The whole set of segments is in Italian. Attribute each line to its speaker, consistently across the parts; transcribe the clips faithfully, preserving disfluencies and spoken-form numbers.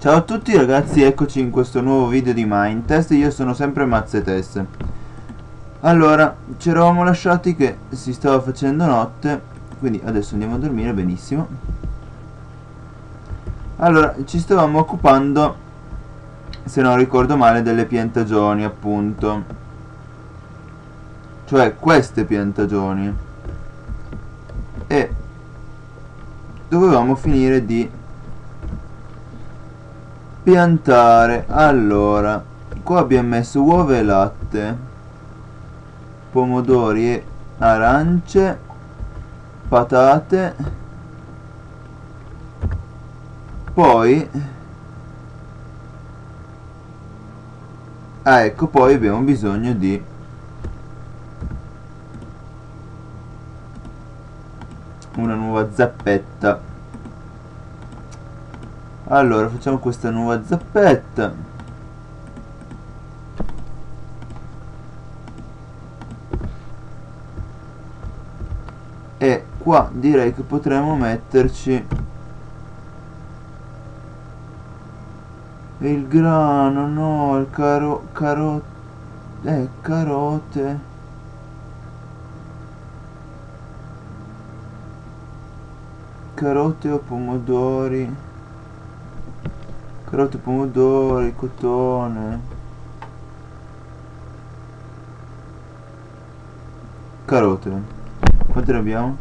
Speaker 1: Ciao a tutti ragazzi, eccoci in questo nuovo video di Mindtest. Io sono sempre Mazzetest. Allora, ci eravamo lasciati che si stava facendo notte, quindi adesso andiamo a dormire, benissimo. Allora, ci stavamo occupando, se non ricordo male, delle piantagioni, appunto. Cioè, queste piantagioni. E dovevamo finire di piantare. Allora, qua abbiamo messo uova e latte, pomodori e arance, patate, poi ah ecco, poi abbiamo bisogno di una nuova zappetta. Allora facciamo questa nuova zappetta. E qua direi che potremmo metterci il grano, no, il caro, caro, eh, carote. Carote o pomodori. Carote, pomodori, cotone. Carote. Quante ne abbiamo?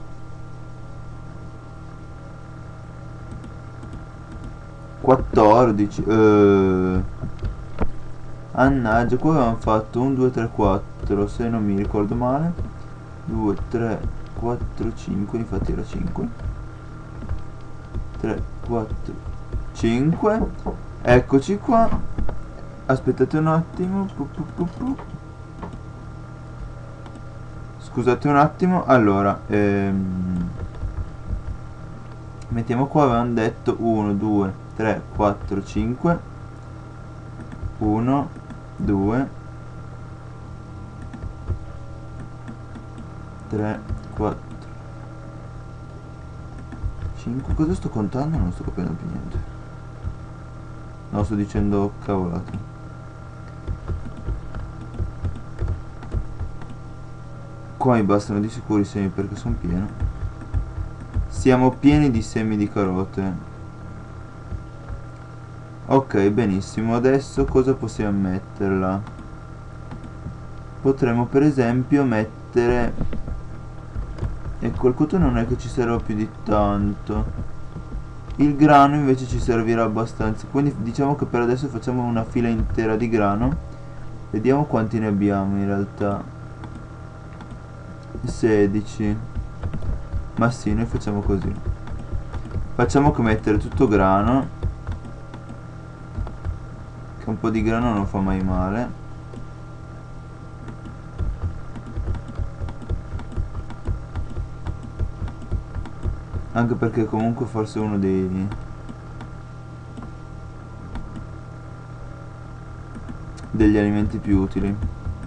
Speaker 1: quattordici. Eh. Annaggia, qua avevamo fatto uno, due, tre, quattro, se non mi ricordo male. due, tre, quattro, cinque, infatti era cinque. tre, quattro, cinque. Eccoci qua. Aspettate un attimo. Pu, pu, pu, pu. Scusate un attimo. Allora ehm, mettiamo qua, avevamo detto uno, due, tre, quattro, cinque. uno, due, tre, quattro, cinque. Cosa sto contando? Non sto capendo più niente. No, sto dicendo cavolate. Qua mi bastano di sicuro i semi perché sono pieno. Siamo pieni di semi di carote. Ok, benissimo. Adesso cosa possiamo metterla? Potremmo per esempio mettere, ecco, il cotone non è che ci serva più di tanto. Il grano invece ci servirà abbastanza, quindi diciamo che per adesso facciamo una fila intera di grano. Vediamo quanti ne abbiamo in realtà. Sedici. Ma sì, noi facciamo così. Facciamo che mettere tutto grano, che un po' di grano non fa mai male. Anche perché comunque forse uno dei degli alimenti più utili.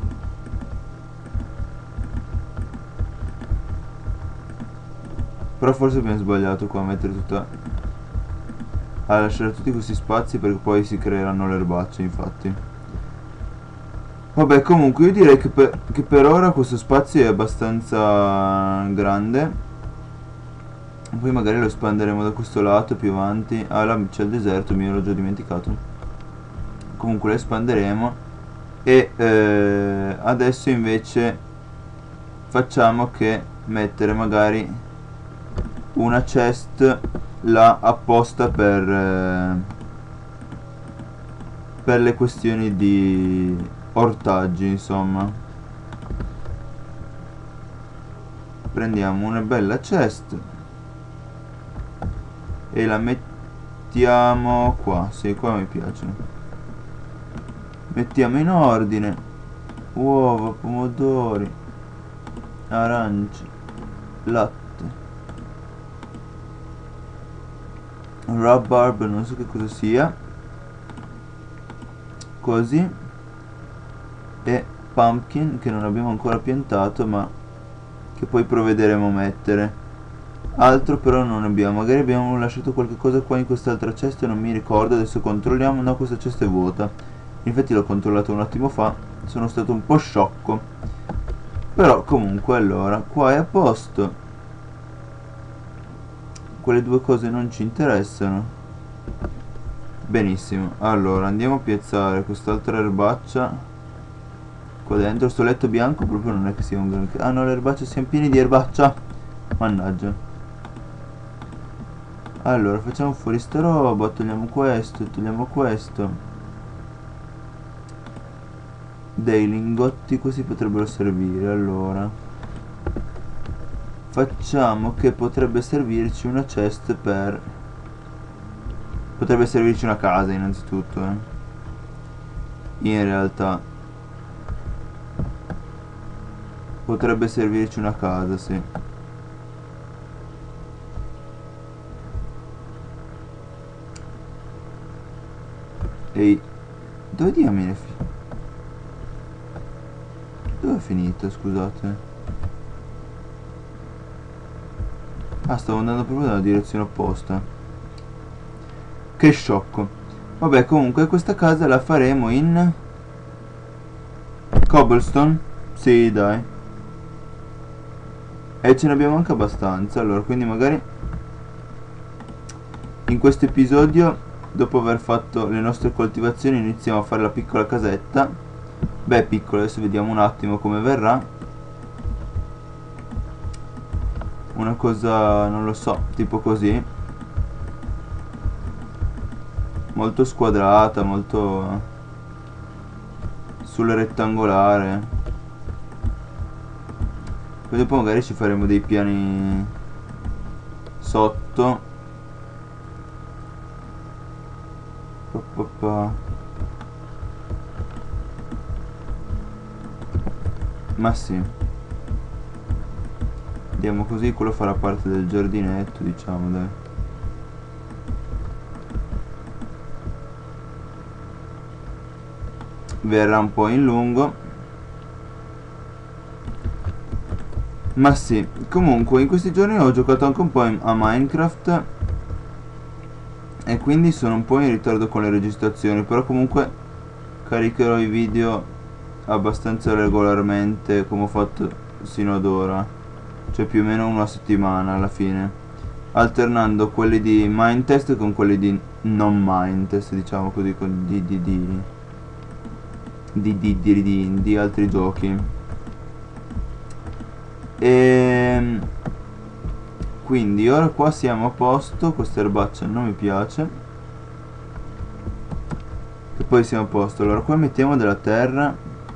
Speaker 1: Però forse abbiamo sbagliato qua a mettere tutta, a lasciare tutti questi spazi perché poi si creeranno le erbacce, infatti. Vabbè, comunque io direi che per, che per ora questo spazio è abbastanza grande. Poi magari lo espanderemo da questo lato più avanti. Ah, là c'è il deserto, mi ero già dimenticato. Comunque lo espanderemo. E eh, adesso invece facciamo che mettere magari una chest là apposta per eh, per le questioni di ortaggi, insomma. Prendiamo una bella chest e la mettiamo qua. Sì, qua mi piace. Mettiamo in ordine uova, pomodori, arance, latte, rhubarb, non so che cosa sia, così, e pumpkin che non abbiamo ancora piantato ma che poi provvederemo a mettere. Altro però non abbiamo. Magari abbiamo lasciato qualche cosa qua in quest'altra cesta e non mi ricordo. Adesso controlliamo. No, questa cesta è vuota. Infatti l'ho controllato un attimo fa. Sono stato un po' sciocco. Però comunque allora qua è a posto. Quelle due cose non ci interessano. Benissimo. Allora andiamo a piazzare quest'altra erbaccia qua dentro. Sto letto bianco proprio non è che sia un granché. Ah no, le erbacce siamo pieni di erbaccia. Mannaggia. Allora facciamo fuori sta roba. Togliamo questo, togliamo questo. Dei lingotti così potrebbero servire. Allora facciamo che potrebbe servirci una chest per... Potrebbe servirci una casa innanzitutto, eh. In realtà potrebbe servirci una casa, sì. Ehi, dove diamine fi... Dove è finito, scusate? Ah, stavo andando proprio nella direzione opposta. Che sciocco. Vabbè, comunque questa casa la faremo in... cobblestone? Sì, dai. E ce ne abbiamo anche abbastanza. Allora, quindi magari... in questo episodio, dopo aver fatto le nostre coltivazioni, iniziamo a fare la piccola casetta. Beh, piccola, adesso vediamo un attimo come verrà. Una cosa, non lo so, tipo così. Molto squadrata, molto sul rettangolare. Poi dopo magari ci faremo dei piani sotto. Pa, pa, pa. Ma sì. Andiamo così, quello farà parte del giardinetto, diciamo, dai. Verrà un po' in lungo. Ma sì, comunque in questi giorni ho giocato anche un po' a Minecraft e quindi sono un po' in ritardo con le registrazioni, però comunque caricherò i video abbastanza regolarmente come ho fatto sino ad ora, cioè più o meno una settimana alla fine, alternando quelli di Minetest con quelli di non Minetest, diciamo così, con di di di di di di, di, di altri giochi. E quindi ora qua siamo a posto. Questa erbaccia non mi piace, e poi siamo a posto. Allora qua mettiamo della terra.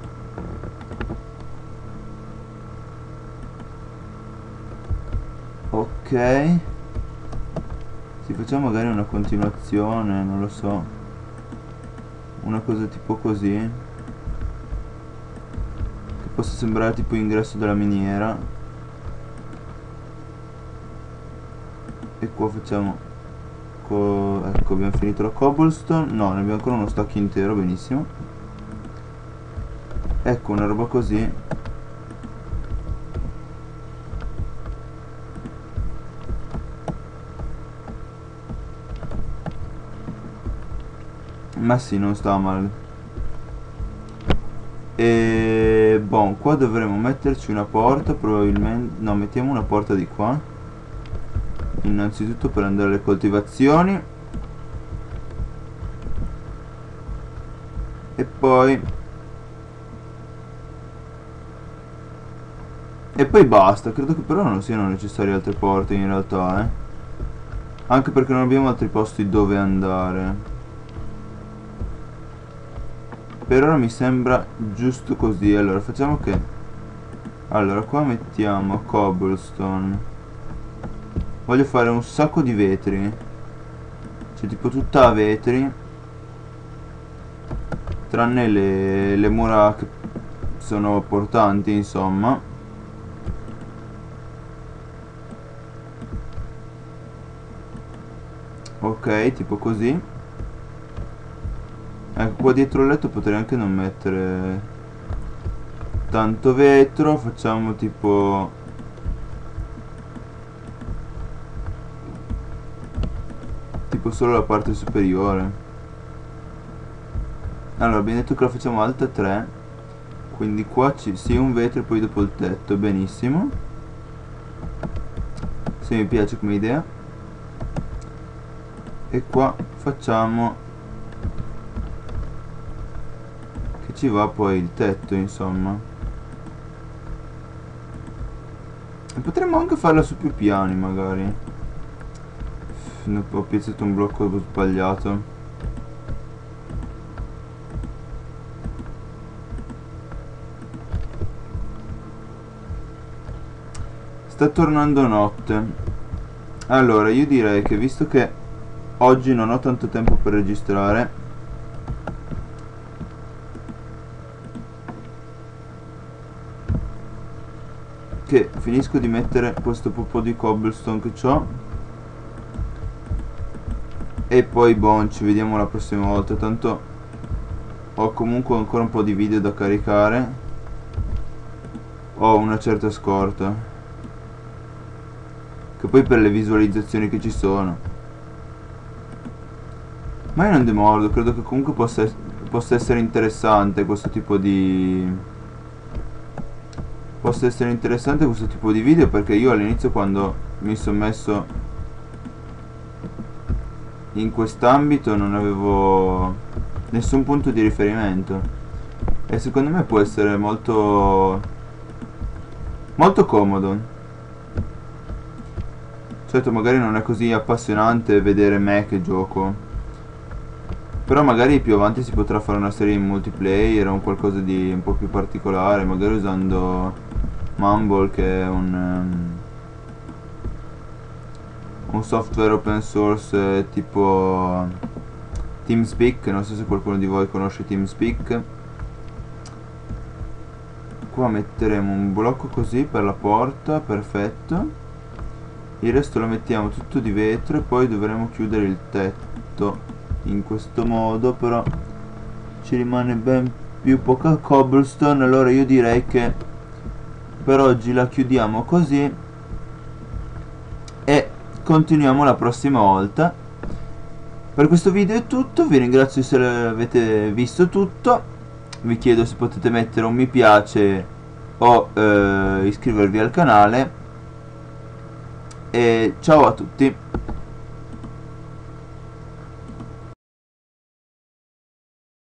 Speaker 1: Ok, si facciamo magari una continuazione, non lo so, una cosa tipo così, che possa sembrare tipo ingresso della miniera. E qua facciamo co ecco, abbiamo finito la cobblestone. No, ne abbiamo ancora uno stack intero, benissimo. Ecco, una roba così. Ma sì, non sta male. E bon, qua dovremo metterci una porta probabilmente. No, mettiamo una porta di qua, innanzitutto per andare alle coltivazioni. E poi E poi basta. Credo che però non siano necessarie altre porte in realtà, eh. Anche perché non abbiamo altri posti dove andare. Per ora mi sembra giusto così. Allora facciamo che... Allora qua mettiamo cobblestone. Voglio fare un sacco di vetri, cioè tipo tutta a vetri, tranne le, le mura che sono portanti, insomma. Ok, tipo così. Ecco, qua dietro il letto potrei anche non mettere tanto vetro. Facciamo tipo tipo solo la parte superiore. Allora abbiamo detto che la facciamo alta tre, quindi qua ci sia un vetro e poi dopo il tetto. Benissimo, se mi piace come idea. E qua facciamo che ci va poi il tetto, insomma. E potremmo anche farla su più piani magari. Ho piazzato un blocco sbagliato. Sta tornando notte. Allora io direi che, visto che oggi non ho tanto tempo per registrare, che finisco di mettere questo po' di cobblestone che ho, e poi bon, ci vediamo la prossima volta. Tanto ho comunque ancora un po' di video da caricare, ho una certa scorta, che poi per le visualizzazioni che ci sono. Ma io non demordo, credo che comunque possa, possa essere interessante questo tipo di... possa essere interessante questo tipo di video, perché io all'inizio, quando mi sono messo in quest'ambito, non avevo nessun punto di riferimento, e secondo me può essere molto molto comodo. Certo, magari non è così appassionante vedere me che gioco, però magari più avanti si potrà fare una serie in multiplayer o un qualcosa di un po' più particolare, magari usando Mumble, che è un um, un software open source eh, tipo TeamSpeak. Non so se qualcuno di voi conosce TeamSpeak. Qua metteremo un blocco così per la porta, perfetto. Il resto lo mettiamo tutto di vetro, e poi dovremo chiudere il tetto in questo modo, però ci rimane ben più poca cobblestone. Allora io direi che per oggi la chiudiamo così e continuiamo la prossima volta. Per questo video è tutto, vi ringrazio se avete visto tutto, vi chiedo se potete mettere un mi piace o eh, iscrivervi al canale, e ciao a tutti.